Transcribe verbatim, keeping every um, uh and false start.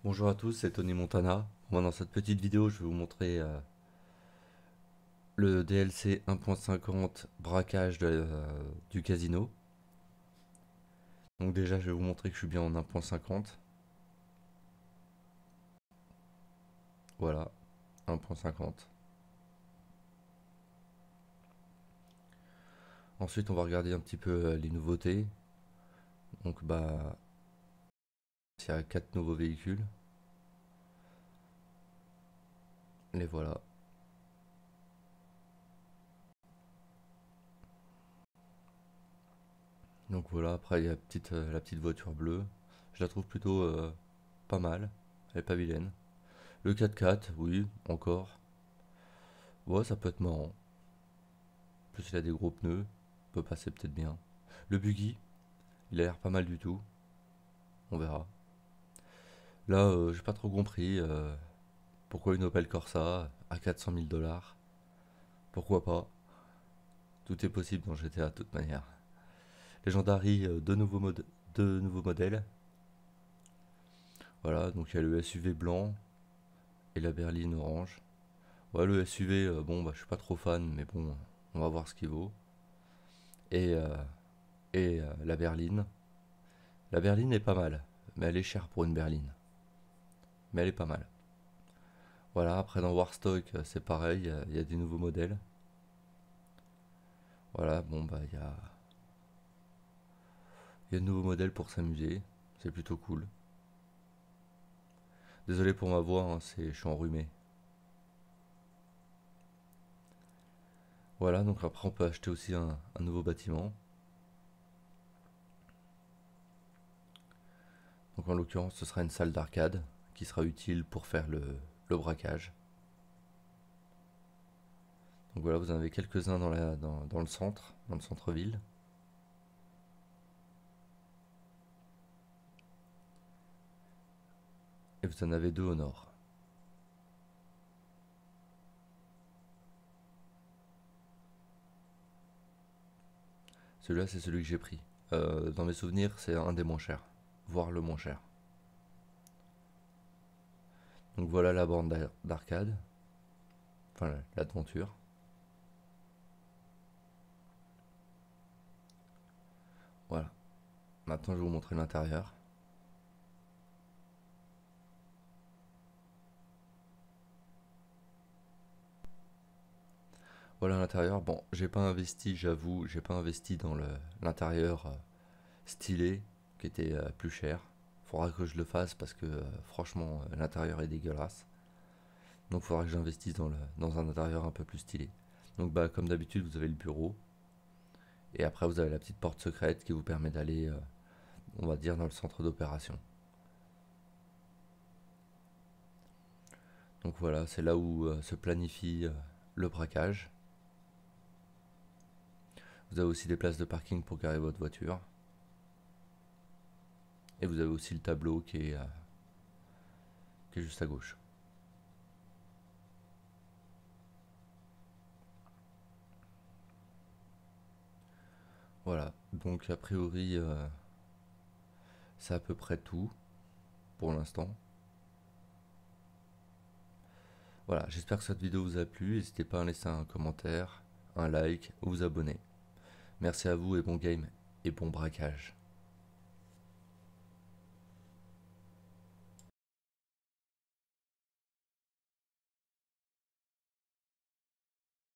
Bonjour à tous, c'est Tony Montana. Moi, dans cette petite vidéo, je vais vous montrer euh, le D L C un point cinquante braquage de, euh, du casino. Donc déjà, je vais vous montrer que je suis bien en un point cinquante. Voilà, un point cinquante. Ensuite, on va regarder un petit peu euh, les nouveautés. Donc bah, il y a quatre nouveaux véhicules. Les voilà. Donc voilà, après il y a la petite, euh, la petite voiture bleue. Je la trouve plutôt euh, pas mal. Elle est pas vilaine. Le quatre-quatre, oui, encore. Ouais, ça peut être marrant. En plus, il a des gros pneus. Peut passer peut-être bien. Le buggy, il a l'air pas mal du tout. On verra. Là, euh, j'ai pas trop compris euh, pourquoi une Opel Corsa à quatre cent mille dollars. Pourquoi pas? Tout est possible dans G T A de toute manière. Legendary, euh, deux nouveaux, mod- deux nouveaux modèles. Voilà, donc il y a le S U V blanc et la berline orange. Ouais, le S U V, euh, bon, bah, je suis pas trop fan, mais bon, on va voir ce qu'il vaut. Et, euh, et euh, la berline. La berline est pas mal, mais elle est chère pour une berline. Mais elle est pas mal. Voilà, après dans Warstock, euh, c'est pareil, il y a- il y a des nouveaux modèles. Voilà, bon bah il y a, il y a de nouveaux modèles pour s'amuser, c'est plutôt cool. Désolé pour ma voix, hein, c'est, je suis enrhumé. Voilà, donc après on peut acheter aussi un, un nouveau bâtiment. Donc en l'occurrence ce sera une salle d'arcade qui sera utile pour faire le, le braquage. Donc voilà, vous en avez quelques-uns dans, la- dans, dans le centre, dans le centre-ville. Et vous en avez deux au nord. Celui-là c'est celui que j'ai pris. Euh, dans mes souvenirs c'est un des moins chers, voire le moins cher. Donc voilà la bande d'ar- d'arcade, enfin l'aventure. Voilà. Maintenant, je vais vous montrer l'intérieur. Voilà l'intérieur. Bon, j'ai pas investi, j'avoue, j'ai pas investi dans le l'intérieur euh, stylé qui était euh, plus cher. Faudra que je le fasse parce que euh, franchement, euh, l'intérieur est dégueulasse. Donc, faudra que j'investisse dans le dans un intérieur un peu plus stylé. Donc, bah, comme d'habitude, vous avez le bureau et après vous avez la petite porte secrète qui vous permet d'aller, euh, on va dire, dans le centre d'opération. Donc voilà, c'est là où euh, se planifie euh, le braquage. Vous avez aussi des places de parking pour garer votre voiture. Et vous avez aussi le tableau qui est, euh, qui est juste à gauche. Voilà, donc a priori, euh, c'est à peu près tout pour l'instant. Voilà, j'espère que cette vidéo vous a plu. N'hésitez pas à laisser un commentaire, un like ou vous abonner. Merci à vous et bon game et bon braquage.